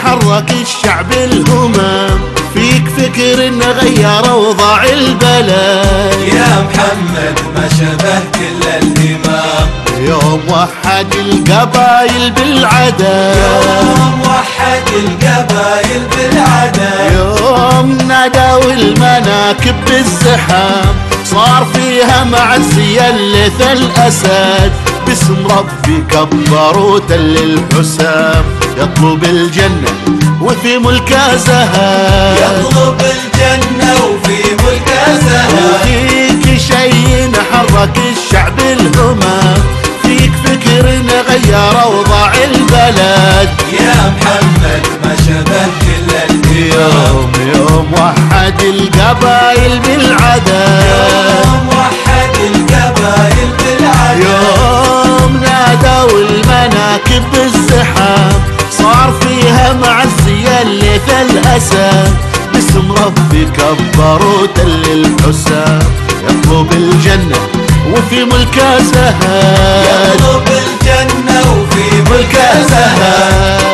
حرك الشعب الهمام، فيك فكر انه غير اوضاع البلد. يا محمد ما شبه كل الامام، يوم وحد القبايل بالعدد، يوم وحد القبايل بالعدد، يوم نادوا المناكب بالزحام، صار فيها معزية الليث الأسد، باسم ربي كبروا تل الحسام، يطلب الجنة وفي ملكه زهد، يطلب الجنة وفي ملكه زهد. وفيك شي حرك الشعب الهمام، فيك فكر غير اوضاع البلد. يا محمد ما شبه كل الامام، يوم وحد القبايل بالعدد، يوم وحد القبايل بالعدد، يوم نادوا المناكب بالزحام، صار فيها معزية الليث الأسد، باسم ربي كبروا تل الحسام، يطلب الجنة وفي ملكه زهد، يطلب الجنة وفي ملكه زهد.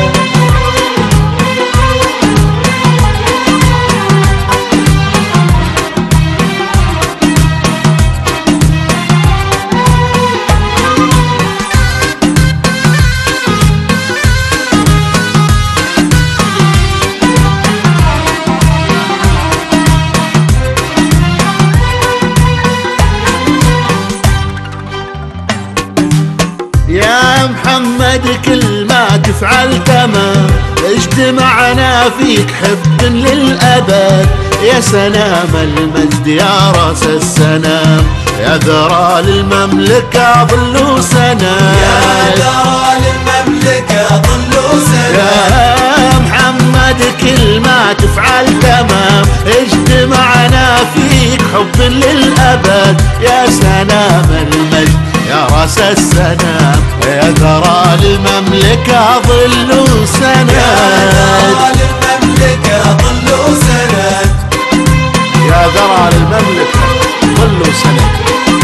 يا محمد كل ما تفعل تمام، اجتمعنا فيك حب للأبد، يا سلام المجد يا راس السنام، يا ذرى للمملكة ظل سنام، يا ذرى للمملكة ظل سنام. يا محمد كل ما تفعل تمام، اجتمعنا فيك حب للأبد، يا سلام المجد يا راس السنام، يا ذرى للمملكة ظل سند، يا ذرى للمملكة ظل سند، يا ذرى للمملكة ظل سند.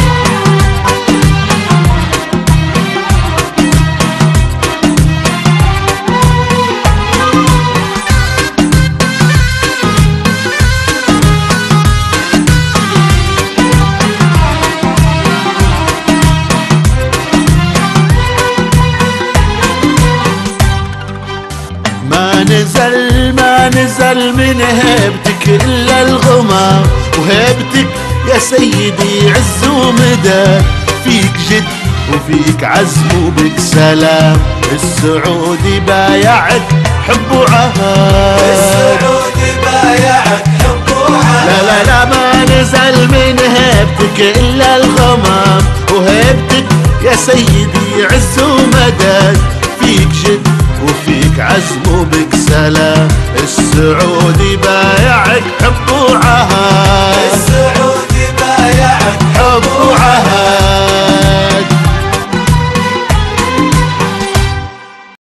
ما نزل من هيبتك إلا الغمام، وهيبتك يا سيدي عز ومدى، فيك جد وفيك عزم وبك سلام، السعودي بايعك حب وعهد، السعودي بايعك حب وعهد. لا لا لا ما نزل من هيبتك إلا الغمام، وهيبتك يا سيدي عز ومدى، فيك جد وفيك عزم وبك سلام، السعودي بايعك حب وعهد، السعودي بايعك حب وعهد.